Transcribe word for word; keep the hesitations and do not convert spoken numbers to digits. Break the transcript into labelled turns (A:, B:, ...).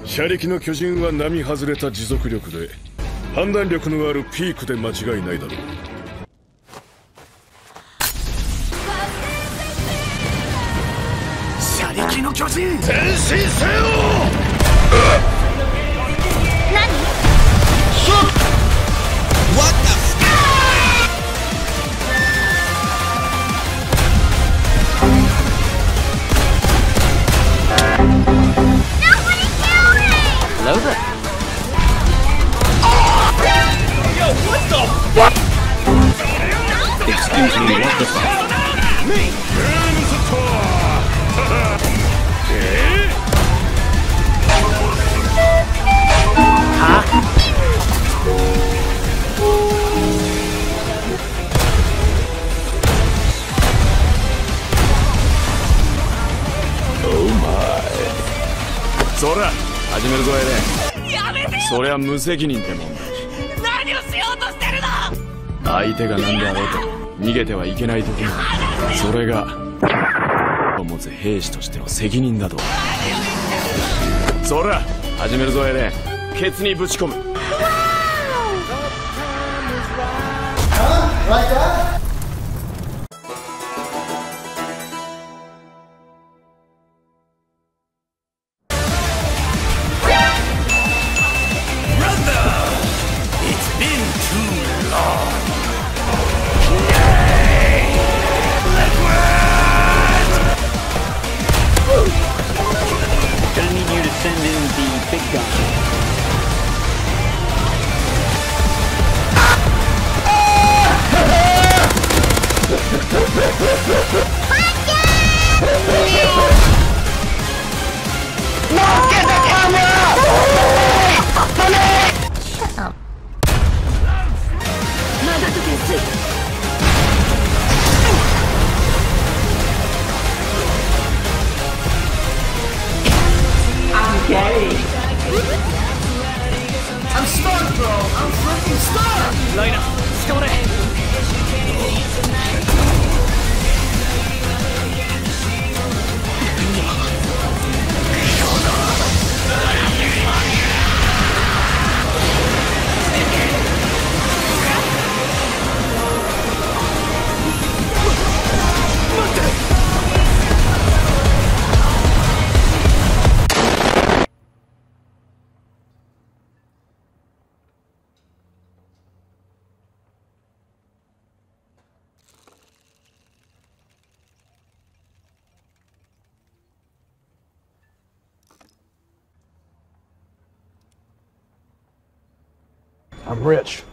A: 車力の巨人は並外れた持続力で判断力のあるピークで間違いないだろう。
B: 車力の巨人
A: 前進せよ。
C: 何？
B: What the f-
D: Hello there.
A: Yo, what the fuck?
D: Excuse me, what the fuck?
A: Me!
D: Huh?
A: Oh my. そら始めるぞエレン。
C: やめてよ。
A: そりゃ無責任ってもんだ。
C: 何をしようとしてるの？
A: 相手が何であろうと逃げてはいけない時もそれがを持つ兵士としての責任だと。そら始めるぞエレン。ケツにぶち込む。
D: Send in the big gun.
C: Look at the camera! Shut up.
D: Okay.
B: I'm stuck, bro! I'm fucking stuck!
D: Line up. Score it.
E: I'm rich.